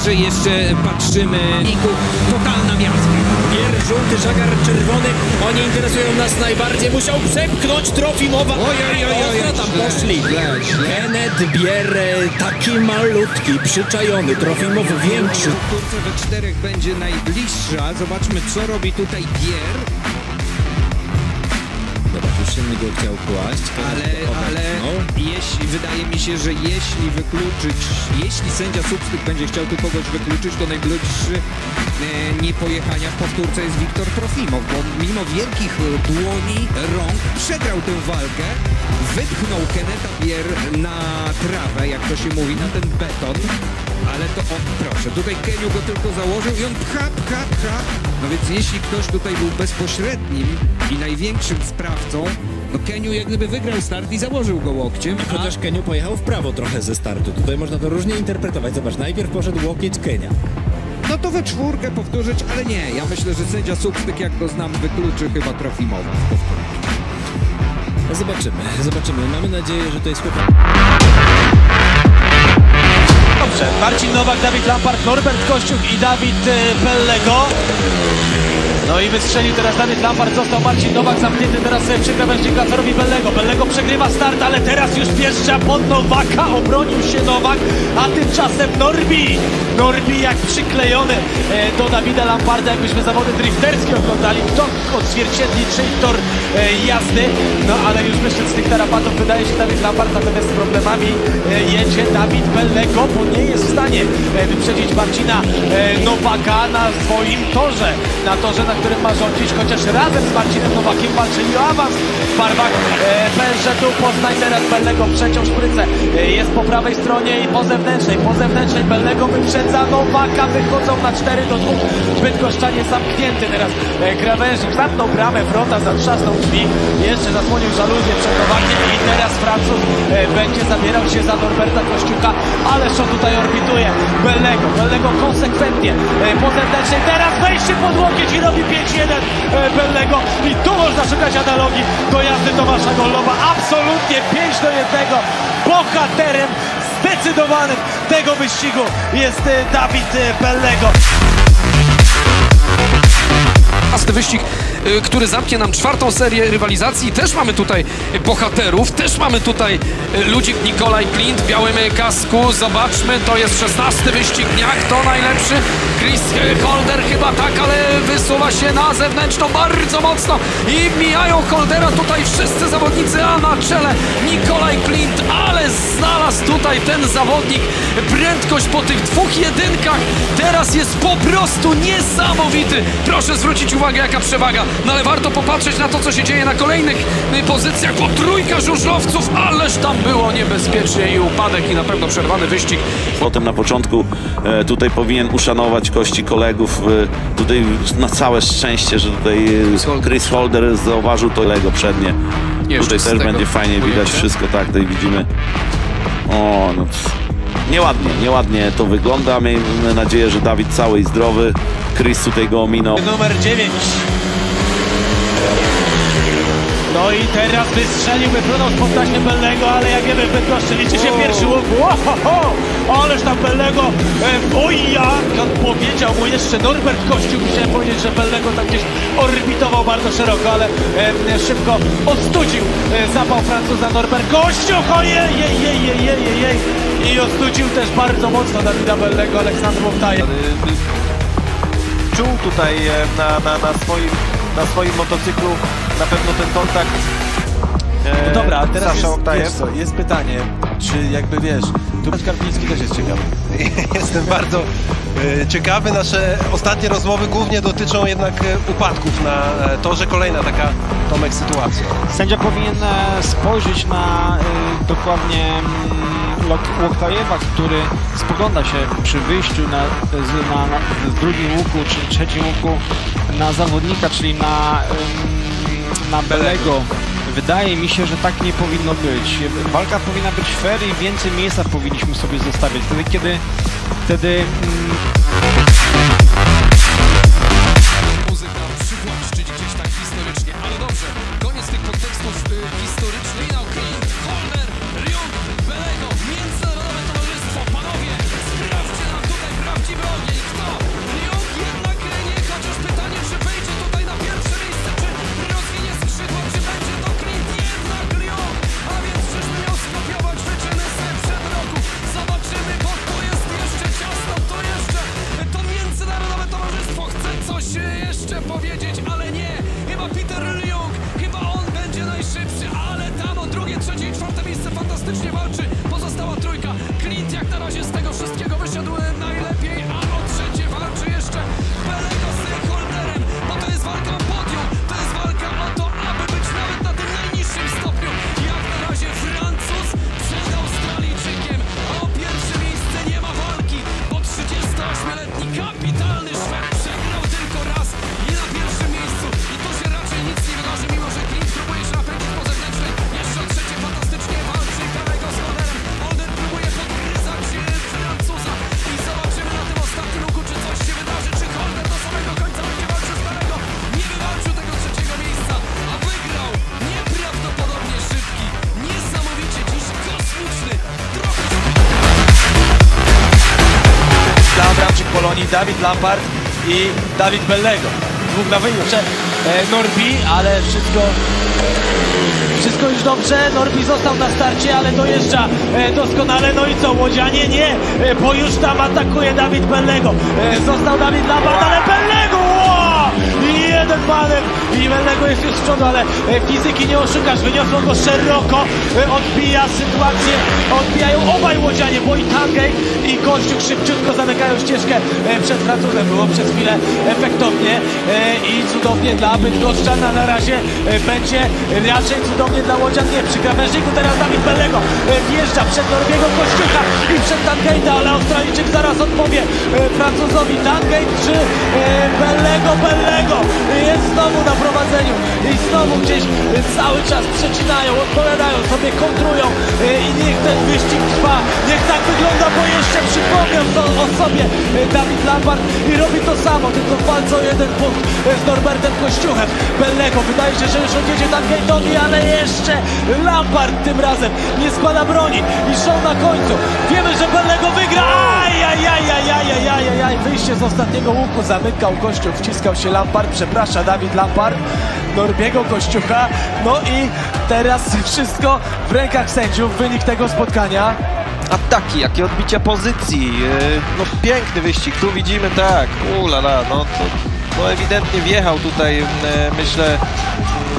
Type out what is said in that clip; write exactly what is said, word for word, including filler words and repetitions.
Także jeszcze patrzymy. Totalna miazga. Gier, żółty, żagar, czerwony. Oni interesują nas najbardziej. Musiał przepchnąć Trofimowa. Oj, oj, oj, oj, oj, tam źle, poszli. źle, źle. Kenneth Bier, taki malutki, przyczajony. Trofimow większy. W turce we czterech będzie najbliższa. Zobaczmy, co robi tutaj Bier. Dobra, już się go chciał kłaść. Ale, ale jeśli, wydaje mi się, że jeśli wykluczyć, jeśli sędzia Substyk będzie chciał tu kogoś wykluczyć, to najbliższy e, niepojechania w powtórce jest Wiktor Trofimow, bo mimo wielkich dłoni, rąk przegrał tę walkę, wypchnął Kennetha Bier na trawę, jak to się mówi, na ten beton, ale to on, proszę, tutaj Keniu go tylko założył i on pcha, pcha, pcha. No więc jeśli ktoś tutaj był bezpośrednim i największym sprawcą, no Keniu jak gdyby wygrał start i założył go łokciem. A... Chociaż Keniu pojechał w prawo trochę ze startu. Tutaj można to różnie interpretować. Zobacz, najpierw poszedł łokieć Kenia. No to we czwórkę powtórzyć, ale nie. Ja myślę, że sędzia Substyk, jak go znam, wykluczy chyba Trofimowa. Zobaczymy, zobaczymy. Mamy nadzieję, że to jest chłopak. Dobrze, Marcin Nowak, Dawid Lampart, Norbert Kościuk i Dawid Bellego. No i wystrzelił teraz Dawid Lampart, został Marcin Nowak zamknięty teraz przy krawędzi Kacperowi Bellego. Bellego przegrywa start, ale teraz już pieszcza pod Nowaka, obronił się Nowak, a tymczasem Norbi. Norbi jak przyklejony do Dawida Lamparta, jakbyśmy zawody drifterskie oglądali. Kto odzwierciedli czyj tor jazdy, no ale już wyszedł z tych tarapatów, wydaje się Dawid Lampart, natomiast z problemami jedzie Dawid Bellego, bo nie jest w stanie wyprzedzić Marcina Nowaka na swoim torze, na torze, na którym ma rządzić, chociaż razem z Marcinem Nowakiem walczyli o awans w barwach P S Z u Poznań. Teraz Bellego przeciął szprycę, jest po prawej stronie i po zewnętrznej, po zewnętrznej Bellego wyprzedza Nowaka, wychodzą na cztery do dwóch, Bydgoszczanie zamknięty, teraz krawężnik zamknął bramę, wrota, zatrzasnął drzwi, jeszcze zasłonił żaluzję przed Nowakiem i teraz Francuz będzie zabierał się za Norberta Kościuka, ależ on tutaj orbituje Bellego, Bellego konsekwentnie po zewnętrznej, teraz wejście pod łokieć i robi pięć jeden Bellego i tu można szukać analogii do jazdy Tomasza Gollowa. Absolutnie pięć do jednego. Bohaterem zdecydowanym tego wyścigu jest Dawid Bellego. Wyścig, który zamknie nam czwartą serię rywalizacji. Też mamy tutaj bohaterów, też mamy tutaj ludzi. Nikolaj Klint w białym kasku. Zobaczmy, to jest szesnasty wyścig dnia. Kto najlepszy? Chris Holder chyba tak, ale wysuwa się na zewnętrzną bardzo mocno i mijają Holdera tutaj wszyscy zawodnicy, a na czele Nikolaj Klint, ale znalazł tutaj ten zawodnik prędkość po tych dwóch jedynkach. Teraz jest po prostu niesamowity. Proszę zwrócić uwagę, jaka przewaga. No ale warto popatrzeć na to, co się dzieje na kolejnych pozycjach, bo trójka żużlowców, ależ tam było niebezpiecznie i upadek i na pewno przerwany wyścig. Potem na początku e, tutaj powinien uszanować kości kolegów. E, tutaj na całe szczęście, że tutaj e, Chris Holder zauważył to Lego przednie. Jeszcze tutaj też będzie fajnie widać wszystko, tak, tutaj widzimy. O, no, nieładnie, nieładnie to wygląda. Miejmy nadzieję, że Dawid cały i zdrowy. Chris tutaj go ominął. Numer dziewięć. No i teraz wystrzelił, wypłynął z podtaśmy Bellego, ale jak wiemy, w Bydgoszczy liczy się pierwszy łuk. Ohoho! Ależ tam Bellego, e, oj jak on powiedział mu jeszcze Norbert Kościuk, chciałem powiedzieć, że Bellego tam gdzieś orbitował bardzo szeroko, ale e, szybko ostudził e, zapał Francuza Norbert Kościuk, ojej, jej, jej, jej, jej, jej, i ostudził też bardzo mocno Dawida Bellego, Aleksandr Mowtaje. Czuł tutaj na, na, na, swoim, na swoim motocyklu na pewno ten kontakt. E, no dobra, a teraz jest, wiesz co, jest pytanie, czy jakby wiesz, tu Karpiński też jest ciekawy. Jestem bardzo e, ciekawy. Nasze ostatnie rozmowy głównie dotyczą jednak e, upadków na e, torze. Kolejna taka, Tomek, sytuacja. Sędzia powinien e, spojrzeć na e, dokładnie mm, Łoktajewa, który spogląda się przy wyjściu na, z, na, na w drugim łuku czy trzecim łuku na zawodnika, czyli na, ym, na Bellego. Wydaje mi się, że tak nie powinno być. Walka powinna być fair i więcej miejsca powinniśmy sobie zostawiać. Wtedy, kiedy wtedy... Mm... Muzyka przywłaszczyć gdzieś tak historycznie, ale dobrze. Koniec tych kontekstów y, historycznych. No, Klint, Holder, Rion, Bellego, Międzynarodowe Towarzystwo. Panowie, sprawdźcie nam tutaj prawdziwy powiedzieć, ale nie. Chyba Peter Leung, chyba on będzie najszybszy, ale tam o drugie, trzecie i czwarte miejsce fantastycznie walczy pozostała trójka. Clint jak na razie z tego wszystkiego wyszedł najlepiej, a o trzecie walczy jeszcze Pelego z Holderem, bo to jest walka o podium, to jest walka o to, aby być nawet na tym najniższym stopniu. Jak na razie Francuz przed Australijczykiem, a o pierwsze miejsce nie ma walki, bo trzydziestoośmioletni kapitalny Szwed przegrał tylko raz i na pierwszym miejscu. I tu się raczej nic nie wydarzy, mimo że Clint próbuje się napędzić po zewnętrznej. Jeszcze o trzecie fantastycznie walczy Pelego z Holderem. Holder próbuje podgryzać Francuza i zobaczymy na tym ostatnim łuku, czy coś się wydarzy, czy Holder do samego końca będzie walczył z Pelego. Nie wywalczył tego trzeciego miejsca, a wygrał nieprawdopodobnie szybki, niesamowicie dziś kosmiczny, trochę Dla bramczyk Polonii Dawid Lampard i David Bellego. Dwóch na wyjście e, Norbi, ale wszystko wszystko już dobrze. Norbi został na starcie, ale dojeżdża e, doskonale. No i co, łodzianie? Nie, e, bo już tam atakuje David Bellego. E, został David Lampard, ale Bellego! Wow! I jeden manewr i Bellego jest już z przodu, ale e, fizyki nie oszukasz. Wyniosło go szeroko, e, odbija sytuację, odbijają obaj łodzianie, bo i Tangej i Kościuk szybciutko zamykają ścieżkę e, przed Francuzem. Było przez chwilę efektownie e, i cudownie dla Bydgoszczan, a na razie e, będzie raczej cudownie dla łodzian. Nie, przy krawężniku teraz David Bellego e, wjeżdża przed Norbiego Kościucha i przed Tangejda, ale Australijczyk zaraz odpowie e, Francuzowi. Tangej czy e, Bellego? Bellego jest znowu na prowadzeniu i znowu gdzieś e, cały czas przecinają, odpowiadają sobie, kontrują e, i niech ten wyścig trwa, niech tak wygląda, bo jeszcze przypomniał o sobie e, David Lampard i robi to samo, tylko w walce o jeden punkt e, z Norbertem Kościuchem. Bellego wydaje się, że już odjedzie Tangejdowi, ale jeszcze Lampard tym razem nie składa broni i show na końcu. Wiemy, że Bellego wygra. Ajajajajajajajajaj. Wyjście z ostatniego łuku zamykał Kościuch, wciskał się Lampard, przeprasza David Lampard Norbiego Kościucha. No i teraz wszystko w rękach sędziów, wynik tego spotkania. Ataki, jakie odbicia pozycji, yy, no piękny wyścig, tu widzimy tak, ulala, no to no ewidentnie wjechał tutaj, yy, myślę,